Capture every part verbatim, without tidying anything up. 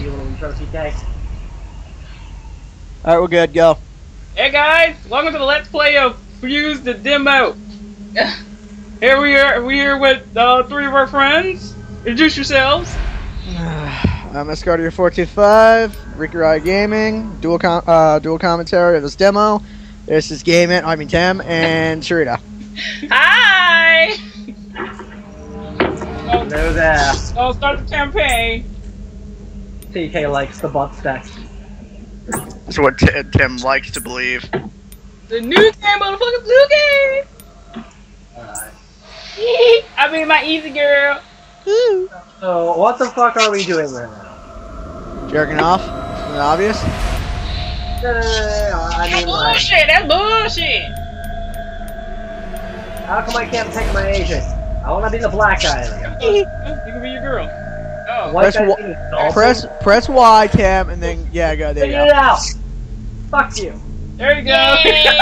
for you little intro, C K. Alright, we're good, go. Hey guys, welcome to the Let's Play of Fuse the Demo. Here we are, we're here with uh, three of our friends. Introduce yourselves. I'm Escardier four two five, Rika Gaming, dual com uh, dual commentary of this demo. This is Gaming, I mean Tim, and Sharita. Hi! Hello there. I'll start the campaign. C K likes the butt stacks. That's what T Tim likes to believe. The new game, motherfuckers, new game! Alright. I mean my easy girl. Woo. So, what the fuck are we doing right now? Jerking off? Isn't it obvious? No, no, no, no, no. I That's mean, like, bullshit, that's bullshit! how come I can't pick my agent? I wanna be the black guy. You can be your girl. Oh. White Press, guy wa being salty. press, press Y, Tim, and then, yeah, go, there you Figure go. it out! Fuck you. There you go.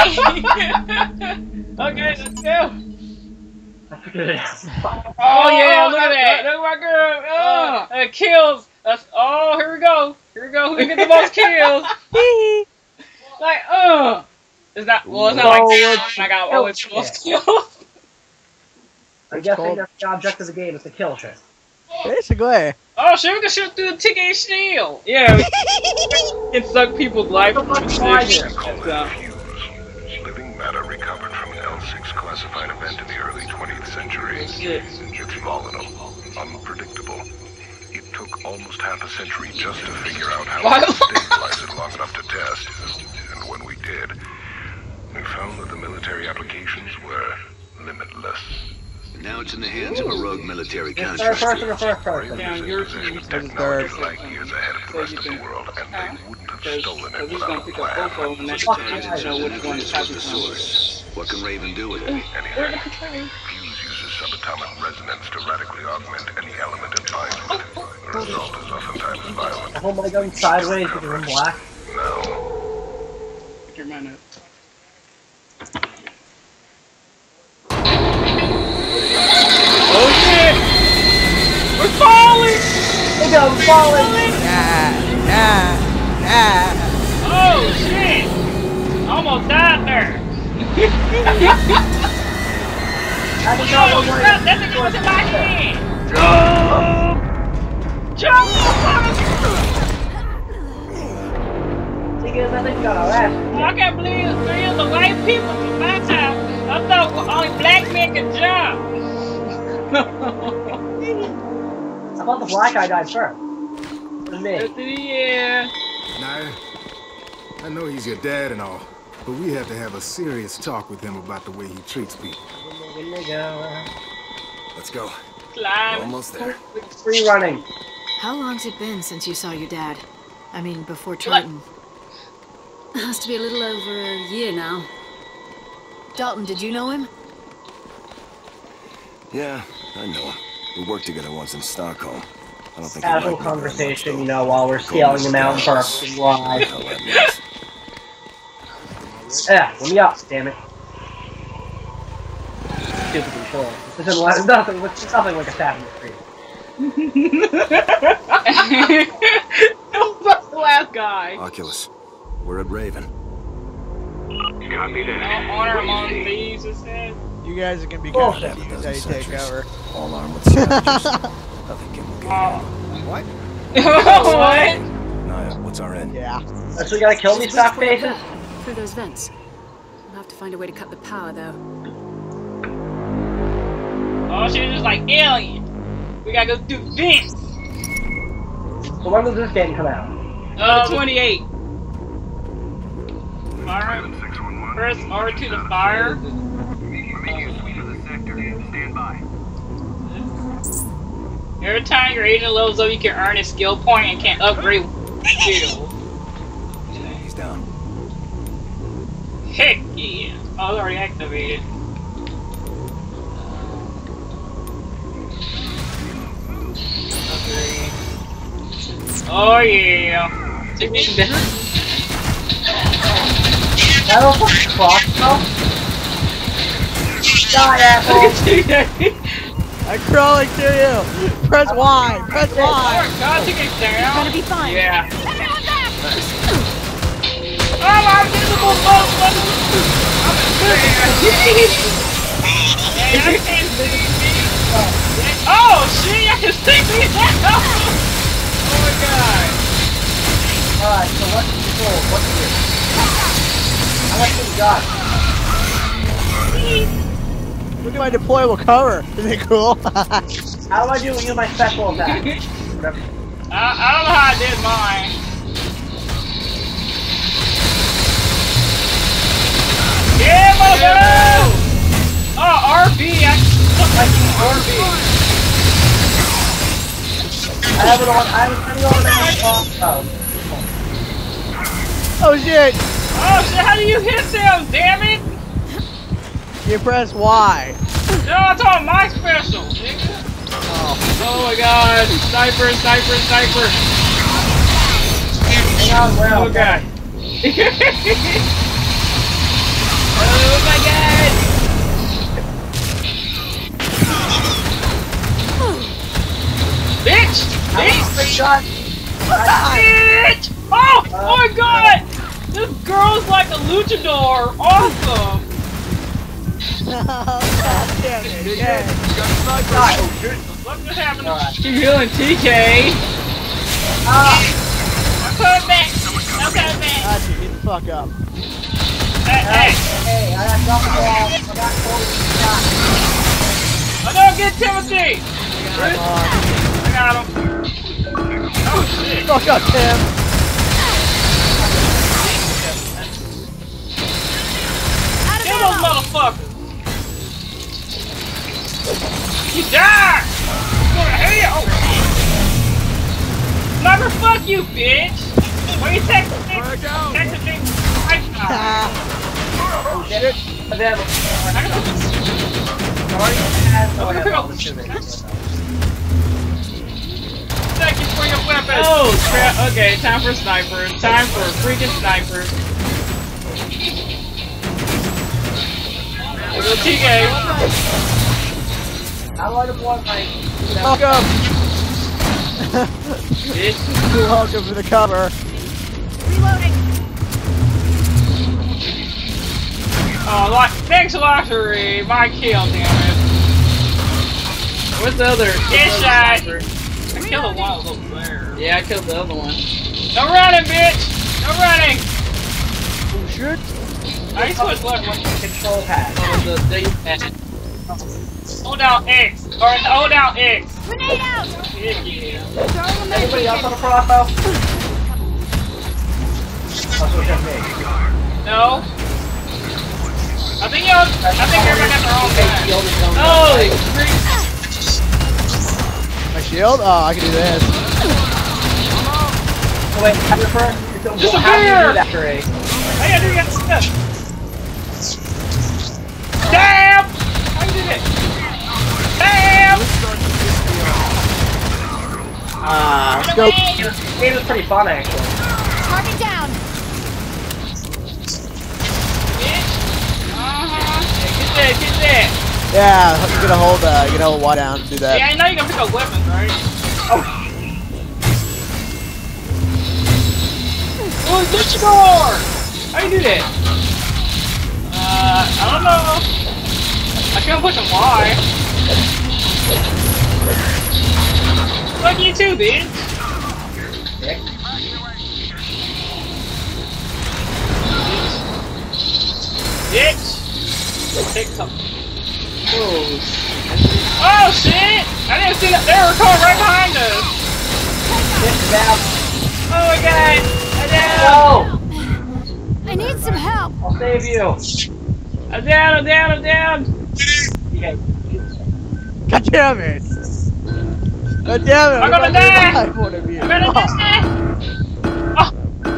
Okay, let's go. I figured it out. Fuck. Oh, yeah, look at that. Look at my girl. Oh, uh, kills. That's, oh, here we go. Here we go. Who get the most kills? Like, uh. It's not, well, it's not like that. I got oh, it's the most kills. I'm guessing that's the object of the game, is to kill shit. Basically. Oh, shit, we can shoot through the T K shield. Yeah, we can suck people's life from the shit. Living matter recovered from an L six classified event in the early twentieth century. It's volatile, unpredictable. It took almost half a century just to figure out how to stabilize it long enough to test. And when we did, we found that the military applications were limitless. Now it's in the hands of a rogue military Third contractor. person or first person? Yeah, you're team. Technology like years ahead of the rest of the world, and they wouldn't have stolen it He's gonna without a pick up both of plan. them next Fuck time yeah. to know which one is happy The from. source. What can Raven do with it? Anything. Fuse uses subatomic resonance to radically augment any element it finds with it. The result is oftentimes violent. I hold my gun sideways because I'm black. No. Pick your man up. Oh shit! We're falling! Look at him falling! Yeah, yeah, yeah. Oh shit! Almost died there. I can Oh tell him crap! That thing was in my hand. Jump! Jump! because I think you got our ass. I can't believe three of the white people from my time. I thought only black men could jump. I thought the black guy died first. It was me. Yeah. Nah, I know he's your dad and all, but we have to have a serious talk with him about the way he treats people. Let's go. Climb. Almost there. Free running. How long's it been since you saw your dad? I mean, before Triton. It has to be a little over a year now. Dalton, did you know him? Yeah, I know him. We worked together once in Stockholm. I don't think Casual conversation, you know, while we're scaling the mountain for a ride. Yeah, let me up, damn it. Stupid control. This isn't like, nothing, it's nothing like Assassin's Creed. That's the last guy. Oculus, we're at Raven. Copy that. Honor among thieves, it said. You guys are gonna be Oh, kind of confused how you take over. All armed with savages. Nothing can look at What? What? Naya, what's our end? Yeah. So we gotta kill these stock faces? Through those vents. We'll have to find a way to cut the power, though. Oh, she was just like alien. We gotta go do vents. So when does this game come out? Uh, twenty-eight. Fire. Press R to the fire. Every time your agent levels up, you can earn a skill point and can upgrade skill. He's down. Heck yeah! Oh, it's already activated. Upgrade. Oh yeah! Take me back. I don't fucking cross, though. Die, asshole! I'm crawling to you. Press Y. Press Y. Oh my god, you get down. You're gonna be fine. Yeah. Everyone back! Oh, I'm invisible, folks. I'm invisible. Oh, shit, I can stick me now. Oh my god. Alright, so what's the control? What's here? I like what you got. Look at my deployable cover. Isn't it cool? How do I do use my special attack? Whatever. I, I don't know how I did mine. Yeah, motherfucker! Oh, R B, I look like R B. I have it on, I have it on now. Oh. Oh shit! Oh shit, how do you hit them, damn it? You press Y. No, it's on my special, nigga. Oh. Oh my god, sniper, sniper, sniper. Hang on, well, Oh god. Oh my god! Bitch! Bitch! Shot. Bitch! Oh! Oh my god! This girl's like a luchador! Awesome! God damn it. Yeah. What just happened? Alright. Keep healing T K! Ah! I'm coming back! I'm coming back! Gotcha, get the fuck up. Hey, hey! Hey, I got dropped the ball. I got forty shot. Oh no, get Timothy! Come on. I got him. Oh shit! Fuck up, Tim. Kill those motherfuckers! You die! Go to hell! Sniper, fuck you, bitch! Why you texting me? Texting me? Right now. Oh shit. And then, sorry, so I have all the shit. Thank you for your weapon! Oh, crap. Okay, time for sniper. Time for a freaking sniper. There goes T K. How do I deploy my... Welcome. Bitch. You're welcome for the cover. Reloading. Oh, like, thanks, Lottery. My kill, damn it. Where's the other? Get shot. I killed the one over there. Yeah, I killed the other one. No running, bitch! No running! Oh shit. I switched left one. Control pad. Oh, the D pad. Hold down X. Or hold down X. Grenade out! Yeah, yeah. Throwing a Anybody else on medkit. the crossbow? That's what just me. No. I think you. I think everybody got their own Okay, gun. shield is going Holy freak! My shield? Oh, I can do this. Oh, wait, how do you first? Just a How do you bear! do that, Ray? Hey, I do got stuff. Damn! How you did it? Damn! Ah, Run go. away! this game is pretty fun, actually. Target down. Bitch! Uh-huh. Get that, get that! Yeah, you're gonna hold, uh, you're gonna hold Y down to do that. Yeah, I know you're gonna pick up weapons, right? Oh, Oh, luchador! How you do that? Uh, I don't know. I can't push a Y. Fuck you too, bitch. Dick. Bitch. Take some. Oh. Oh shit! I didn't see that. They were coming right behind us. Dick down. Oh my god! I'm down. No! I need some help. I'll save you. I'm down. I'm down. I'm down. Okay. God damn it! God damn it! I'm gonna die. One of you. I'm gonna die. Oh.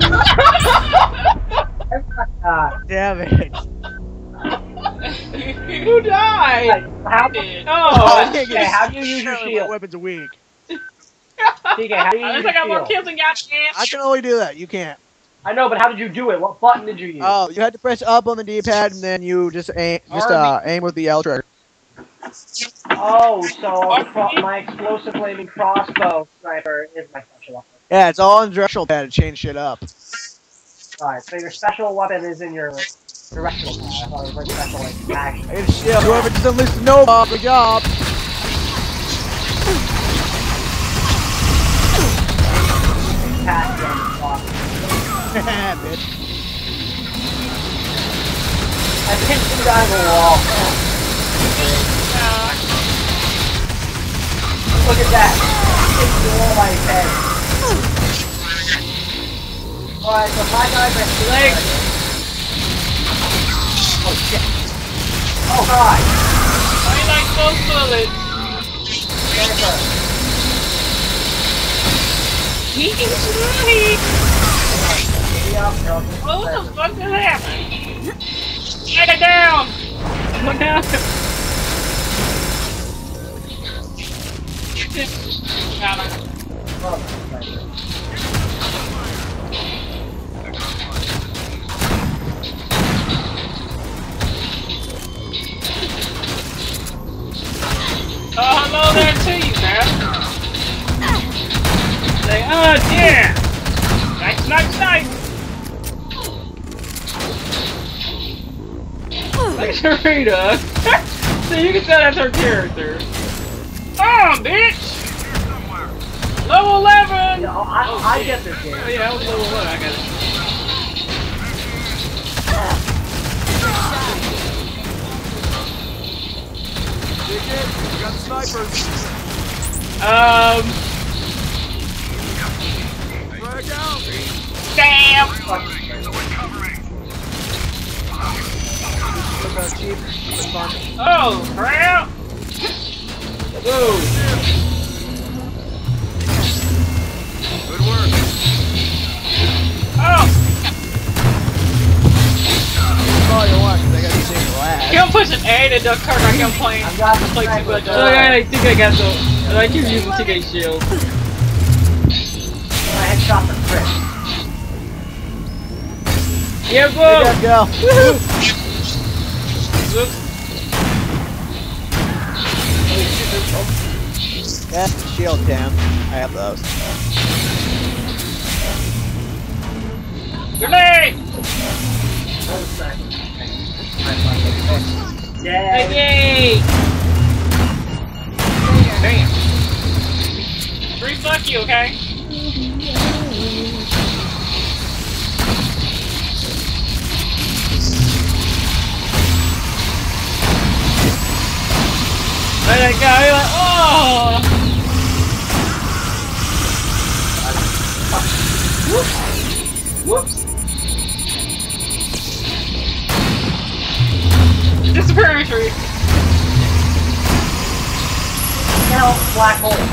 Uh, Damn it! Who died? how, did. I Oh. can't okay, how do you use your apparently my shield? weapons are weak. D K, how do you At use least I got your more shield? kills than goddamn. I can only do that. You can't. I know, but how did you do it? What button did you use? Oh, you had to press up on the D-pad and then you just aim, just uh, aim with the L trigger. Oh, so cro- my explosive flaming crossbow sniper is my special weapon. Yeah, it's all in directional pad to change shit up. Alright, so your special weapon is in your directional pad. I thought it was like special like action. I get a shield. Whoever doesn't listen, no, Bob, good job. Pass damage off. Bitch. I pinned some guy in the wall. Look at that. It's the wall by his head. Alright, so my guys are Leg. Oh shit. Oh god. I like those bullets. Jennifer. He's right. Oh, Oh, what the fuck just happened? Get it down! Look down! Oh, hello there to you, man. Say, oh, yeah! Nice, nice, nice! Like Rita. So you can tell that's her character. Oh, bitch! Level eleven! Yeah, I, oh, I get this game. Oh, yeah, I was level one. I got it. Dig it. We got snipers. Um. Frag out. Damn! Look how cheap. It's fun. Oh, crap! Whoa! Good work. Oh! That's all you want, because I got these things last. Can't push an A to duck card like I'm playing. I've got the Play too sniper. much. Oh, yeah, I think I got the. I like you using T K shield. My headshot the crit. Yeah, Hey, bro! Dad, go. Woohoo! Whoops. That's the shield cam. I have those. Grenade! Dead. Yay! Damn. Three fuck you, okay? Let it go, you're like, oh! Whoops! Whoops! Disappearing tree! Hell, black hole.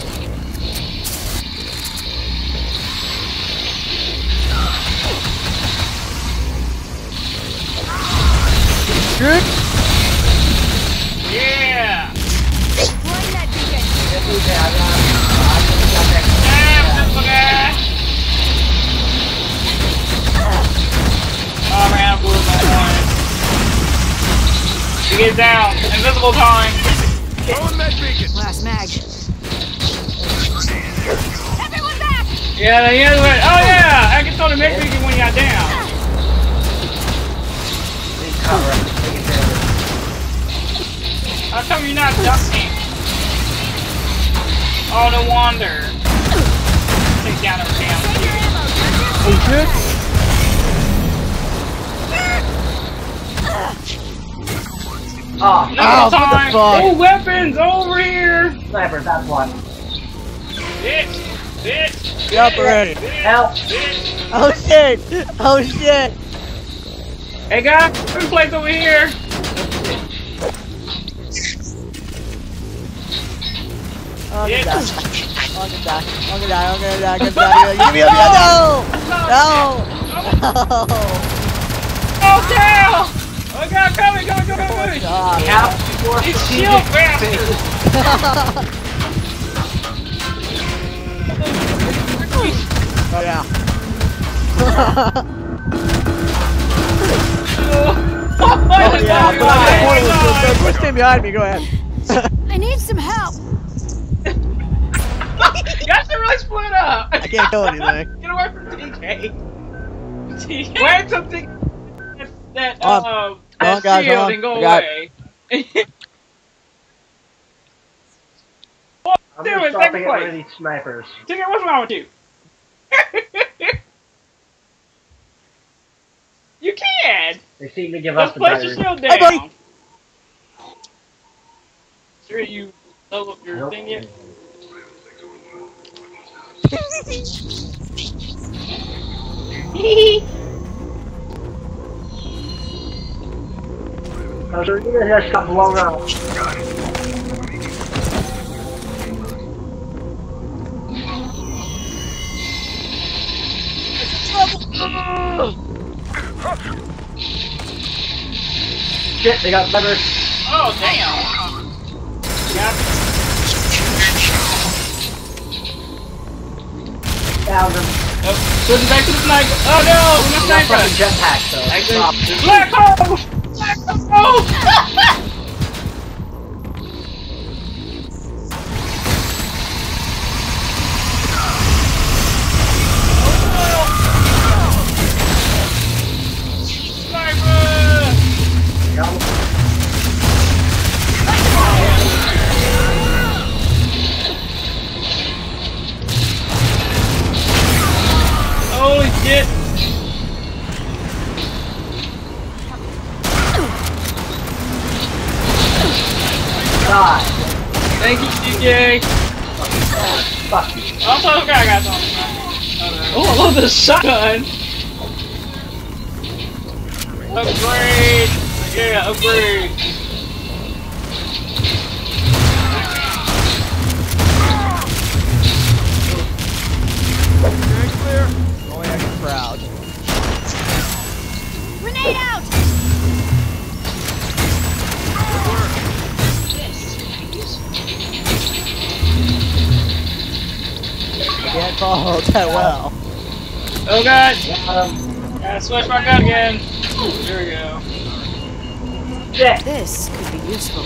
Good. Yeah! This is it, I got it. I just got that. Damn, simple guy! Oh man, I blew my horn. You get down. Invisible time. Throwing that beacon. Last mag. Everyone back! Yeah, the other way. Oh yeah! I can throw the mid beacon when you got down. Please cover it. Take it down. How come you're not ducking? Oh, no wonder. Take down a damn. Oh, shit. Oh, No Oh, what the time. fuck? Oh, weapons over here. sniper, that's one. Bitch. Bitch. Get up already. Bitch. Help. Bitch. Oh, shit. Oh, shit. Hey, guy. Good place over here. Oh, I'm Yeah. gonna die. I'm gonna die. I'm gonna die. I'm gonna die. I'm gonna die. Give me a minute. No! No! No! Oh, down. Oh, God, coming, coming, coming, coming. God. Cap before It's strategic shield bastard. Oh, yeah. Oh, Oh, it's Yeah, all but I got fine. portal It's so fine. quit staying behind me. Go ahead. I need some help. Y'all should really split up. I can't kill anything. Get away from T K. T K. Wait something that that Um, um on, that guys, shield on. and go I got- away. I'm Dude, gonna in start second to get rid of place. these snipers. T K, what's wrong with you? You can. They seem to give us Just the place your battery. shield Hey, buddy. down. Sure you level up your Nope. thing yet? Oh, so you guys just got blown up. Shit, they got better. Oh damn! Got Thousand. oh, switching back to the sniper. Oh no, we're not Fucking sniper. jetpack, so. Actually, black hole. Black hole. Holy shit! God. Thank you, D J. Fuck you. Also, okay, I got something. Oh, I love this shotgun. Upgrade. Yeah, upgrade. Very clear. Oh yeah, you're proud. Grenade out. Can't follow that well. Oh god. Um, Gotta switch my gun again. There we go. shit. This could be useful.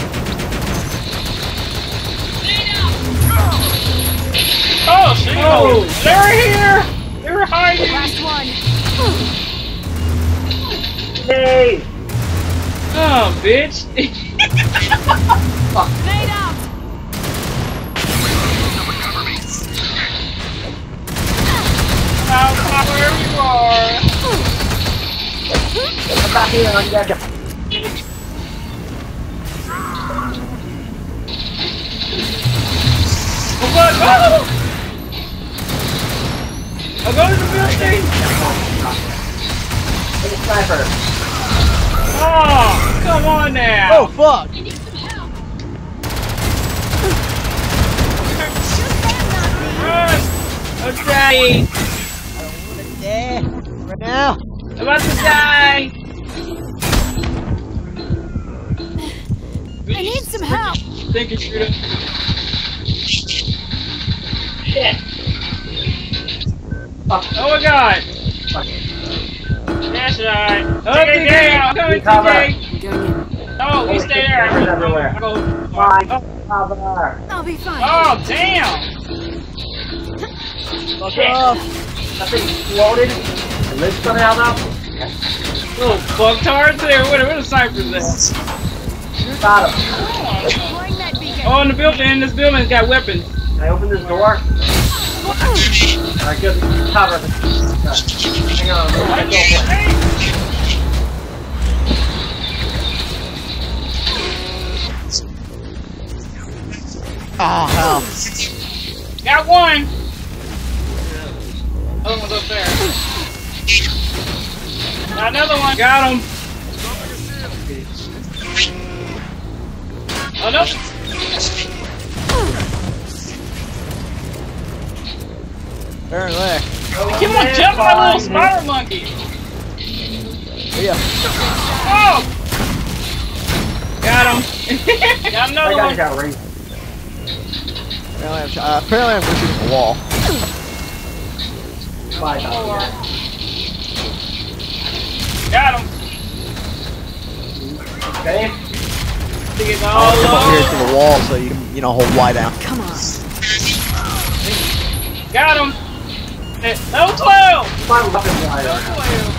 Oh shit! Oh, they're here. They're hiding. Last one. Hey! Oh, bitch. Grenade out. Out wherever you are. I'm back here on deck. Oh god! Oh! I'll go to the building. Hey, sniper. Oh, come on now. Oh fuck! Run! I'm dying. Yeah, right now. I'm about to die. I need some help. Thank you, Rita. Shit. Fuck. Oh my god. Fuck. That's right. Oh, T K, I'm coming, T K. I'm going in. Oh, you stay there. Cameras everywhere. I'll go. My Oh, cover. I'll be fine. oh, damn. Fuck Shit. off. That thing exploded. The lid's coming out now. Little fucktards there. Where, where the snipers at? Got him. Deploying that beacon. Oh, in the building. This building's got weapons. Can I open this door? Alright, good. Cover. Hang on. I'm gonna go for it. Oh hell. Got one. Other one's up there. Got another one. Got him. Oh no. Apparently. Keep on jumping like a little spider monkey. Yeah. Oh! Got him. Got another That guy one. got raised. Apparently I'm, uh, apparently I'm shooting the wall. Five Four. dollars. Got him. Okay. Stick it I'll all come up here to over. the wall so you can, you know, hold Y down. Come on. Got him. Eh, level twelve. My weapon wire. Level twelve.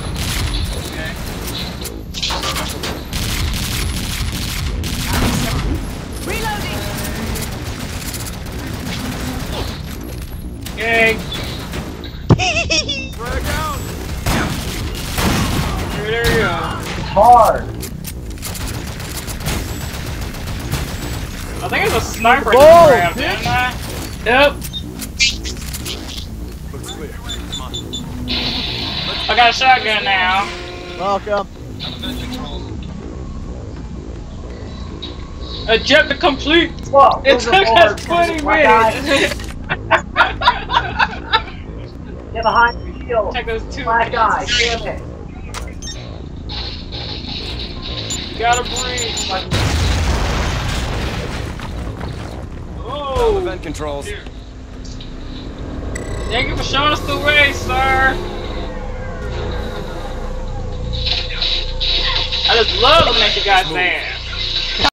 Reloading. Okay. There you go. Hard. I think it's a sniper Whoa, just grabbed, didn't I? Yep. Looks clear. Come on. I got a shotgun now. Welcome. Objective complete. Whoa. It those took are hard. us twenty My guy. minutes. Get behind the shield. Take those two Black guy. minutes. Damn it. Gotta breathe. Oh. Oh. Event controls. Thank you for showing us the way, sir. I just love looking at you guys dance.